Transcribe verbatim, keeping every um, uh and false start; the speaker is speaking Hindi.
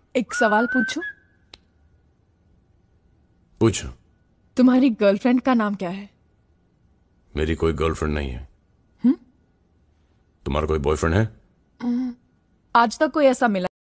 एक सवाल पूछूं? पूछो। तुम्हारी गर्लफ्रेंड का नाम क्या है? मेरी कोई गर्लफ्रेंड नहीं है। हम्म? तुम्हारा कोई बॉयफ्रेंड है? आज तक कोई ऐसा मिला